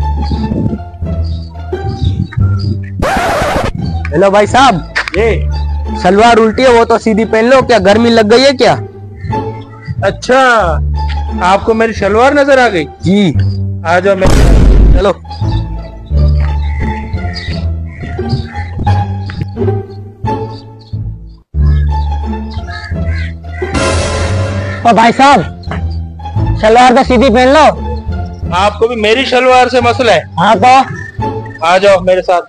Hello भाई साहब, ये सलवार उल्टी है, वो तो सीधी पहन लो। क्या गर्मी लग गई है क्या? अच्छा, आपको मेरी शलवार नजर आ गई? जी। आ जाओ मेरे साथ। चलो। ओ भाई साहब, सलवार तो सीधी पहन लो। आपको भी मेरी शलवार से मसला है? हाँ तो आ जाओ मेरे साथ।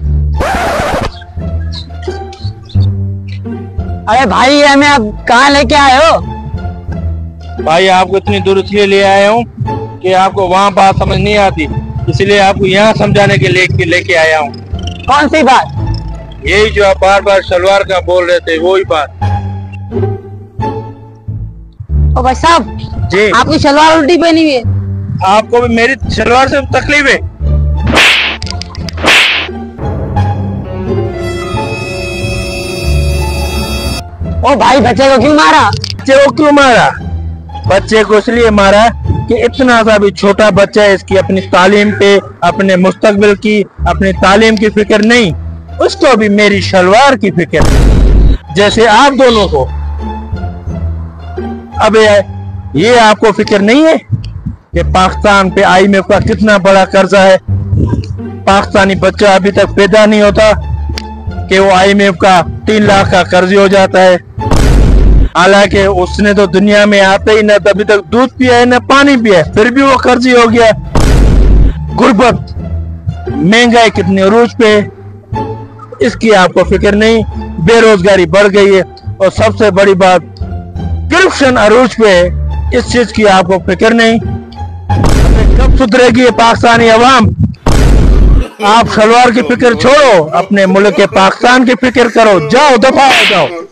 अरे भाई, हमें अब कहाँ लेके आए हो? भाई आपको इतनी दूर इसलिए ले आया हूँ कि आपको वहाँ बात समझ नहीं आती, इसलिए आपको यहाँ समझाने के लिए लेके आया हूँ। कौन सी बात? यही जो आप बार बार शलवार का बोल रहे थे, वही बात। ओ भाई साहब जी, आपकी सलवार उल्टी पहनी हुई है। आपको भी मेरी शलवार से तकलीफ है? ओ भाई, बच्चे को क्यों मारा? बच्चे को क्यों मारा? बच्चे को इसलिए मारा कि इतना सा भी छोटा बच्चा है, इसकी अपनी तालीम पे, अपने मुस्तकबिल की, अपनी तालीम की फिक्र नहीं, उसको भी मेरी शलवार की फिक्र है, जैसे आप दोनों को। अब ये आपको फिक्र नहीं है कि पाकिस्तान पे IMF का कितना बड़ा कर्जा है? पाकिस्तानी बच्चा अभी तक पैदा नहीं होता कि वो IMF का 3 लाख का कर्ज हो जाता है। हालांकि उसने तो दुनिया में आते ही न अभी तक दूध पिया है न पानी पिया है, फिर भी वो कर्जी हो गया। गुर्बत, महंगाई कितनी अरूज पे, इसकी आपको फिक्र नहीं। बेरोजगारी बढ़ गई है, और सबसे बड़ी बात करप्शन अरूज पे, इस चीज की आपको फिक्र नहीं। कब सुधरेगी ये पाकिस्तानी अवाम? आप सलवार की फिक्र छोड़ो, अपने मुल्क के पाकिस्तान की फिक्र करो। जाओ, दफा हो जाओ।